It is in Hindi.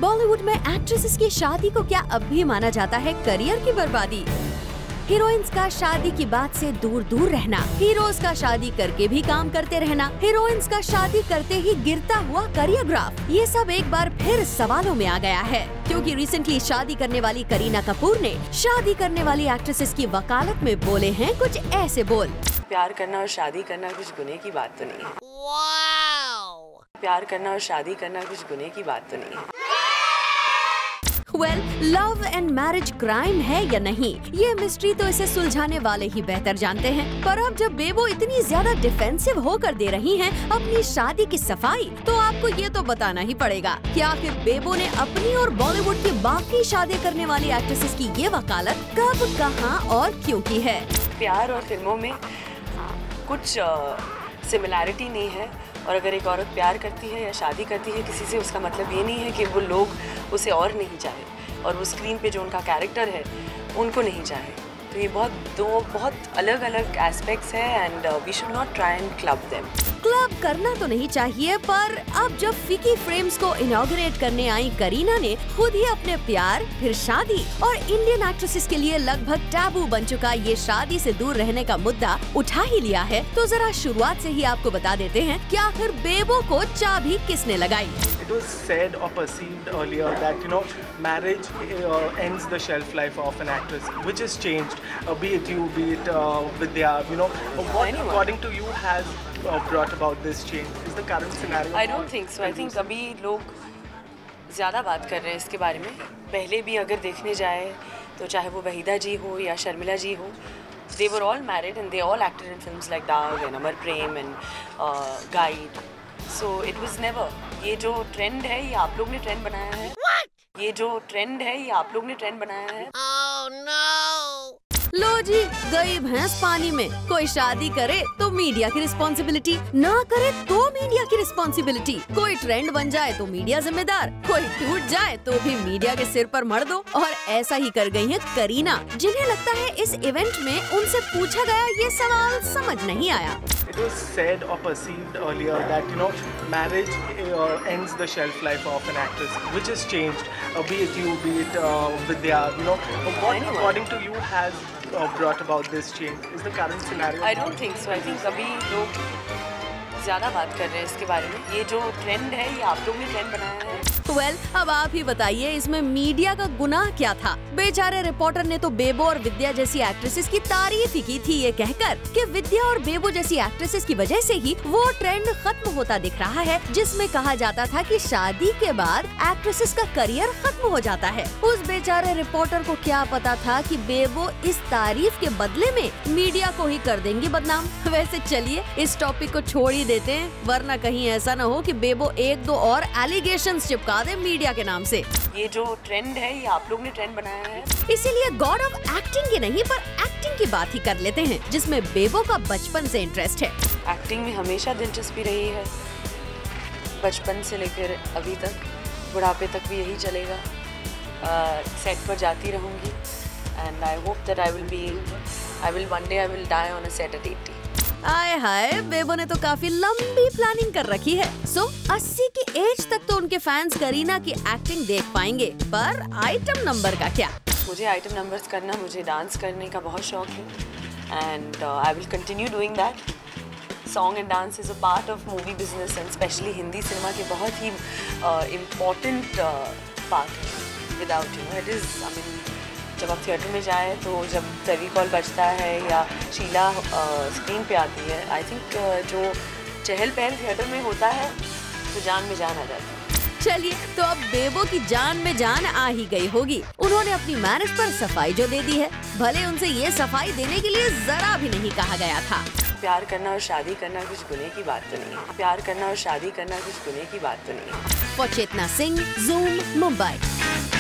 बॉलीवुड में एक्ट्रेसेस की शादी को क्या अब भी माना जाता है करियर की बर्बादी? हीरोइंस का शादी की बात से दूर दूर रहना, हीरोज का शादी करके भी काम करते रहना, हीरोइंस का शादी करते ही गिरता हुआ करियर ग्राफ, ये सब एक बार फिर सवालों में आ गया है। क्योंकि रिसेंटली शादी करने वाली करीना कपूर ने शादी करने वाली एक्ट्रेसेस की वकालत में बोले हैं कुछ ऐसे बोल। प्यार करना और शादी करना कुछ गुने की बात तो नहीं है। प्यार करना और शादी करना कुछ गुने की बात तो नहीं है। लव एंड मैरिज क्राइम है या नहीं, ये मिस्ट्री तो इसे सुलझाने वाले ही बेहतर जानते हैं। पर अब जब बेबो इतनी ज्यादा डिफेंसिव होकर दे रही हैं अपनी शादी की सफाई, तो आपको ये तो बताना ही पड़ेगा कि आखिर बेबो ने अपनी और बॉलीवुड की बाकी शादी करने वाली एक्ट्रेसेस की ये वकालत कब, कहां और क्यों की है। प्यार और फिल्मों में कुछ सिमिलैरिटी नहीं है, और अगर एक औरत प्यार करती है या शादी करती है किसी से, उसका मतलब ये नहीं है कि वो लोग उसे और नहीं चाहे, और वो स्क्रीन पे जो उनका कैरेक्टर है उनको नहीं चाहे। तो ये दो बहुत अलग अलग एस्पेक्ट्स हैं, and we should not try and club them. Club करना तो नहीं चाहिए, पर अब जब फिकी फ्रेम्स को इनॉग्रेट करने आई करीना ने खुद ही अपने प्यार, फिर शादी और इंडियन एक्ट्रेसेस के लिए लगभग टैबू बन चुका ये शादी से दूर रहने का मुद्दा उठा ही लिया है, तो जरा शुरुआत से ही आपको बता देते हैं कि आखिर बेबो को चाबी किसने लगाई। It was said or perceived earlier that marriage ends the shelf life of an actress, which has changed. Be it you, be it Vidya, what according to you has brought about this change? Is the current scenario? I don't think so. I think अभी लोग ज़्यादा बात कर रहे हैं इसके बारे में। पहले भी अगर देखने जाए तो चाहे वो वहीदा जी हो या शर्मिला जी हो, they were all married and they all acted in films like Daag and Amar Prem and Guide. So it was never. ये जो ट्रेंड है ये आप लोग ने ट्रेंड बनाया है। ये जो ट्रेंड है ये आप लोग ने ट्रेंड बनाया है। Oh, no! लो जी, गई भैंस पानी में। कोई शादी करे तो मीडिया की रिस्पॉन्सिबिलिटी, ना करे तो मीडिया की रिस्पॉन्सिबिलिटी। कोई ट्रेंड बन जाए तो मीडिया जिम्मेदार, कोई टूट जाए तो भी मीडिया के सिर पर मर दो। और ऐसा ही कर गई है करीना, जिन्हें लगता है इस इवेंट में उनसे पूछा गया ये सवाल समझ नहीं आया। It was said or perceived earlier that marriage ends the shelf life of an actress, which has changed. Be it you, be it Vidya, what according to you has brought about this change? Is the current scenario? I don't think so. I think अभी लोग ज़्यादा बात कर रहे हैं इसके बारे में। ये जो ट्रेंड है ये आप लोग ने ट्रेंड बनाया है। अब आप ही बताइए इसमें मीडिया का गुनाह क्या था। बेचारे रिपोर्टर ने तो बेबो और विद्या जैसी एक्ट्रेसेस की तारीफ ही की थी ये कहकर कि विद्या और बेबो जैसी एक्ट्रेसेस की वजह से ही वो ट्रेंड खत्म होता दिख रहा है, जिसमें कहा जाता था कि शादी के बाद एक्ट्रेसेस का करियर खत्म हो जाता है। उस बेचारे रिपोर्टर को क्या पता था कि बेबो इस तारीफ के बदले में मीडिया को ही कर देंगी बदनाम। वैसे चलिए इस टॉपिक को छोड़ ही देते हैं, वरना कहीं ऐसा न हो कि बेबो एक दो और एलिगेशंस चिपका दे मीडिया के नाम से। ये जो ट्रेंड है ये आप लोग ने ट्रेंड बनाया है। इसीलिए गॉड ऑफ एक्टिंग की नहीं पर एक्टिंग की बात ही कर लेते हैं, जिसमें बेबो का बचपन से इंटरेस्ट है। एक्टिंग में हमेशा दिलचस्पी रही है, बचपन से लेकर अभी तक, बुढ़ापे तक भी यही चलेगा। सेट पर जाती रहूंगी, and I hope that I will one day die on a set at 80। आए हाय, बेबो ने तो काफी लंबी प्लानिंग कर रखी है। 80 की एज तक तो उनके फैंस करीना की एक्टिंग देख पाएंगे, पर आइटम नंबर का क्या? मुझे आइटम नंबर्स करना, मुझे डांस करने का बहुत शौक है, and I will continue doing that. Song and dance is a part of movie business, and specially Hindi cinema के बहुत ही important part. Without it is, I mean, जब आप थिएटर में जाएँ तो जब फेविकॉल बजता है या शीला स्क्रीन पे आती है, आई थिंक जो चहल पहल थिएटर में होता है तो जान में जान आ जाती है। चलिए, तो अब बेबो की जान में जान आ ही गई होगी। उन्होंने अपनी मैरिज पर सफाई जो दे दी है, भले उनसे ये सफाई देने के लिए जरा भी नहीं कहा गया था। प्यार करना और शादी करना कुछ गुने की बात तो नहीं है। प्यार करना और शादी करना कुछ गुने की बात तो नहीं है। For Chetna Singh, Zoom, Mumbai.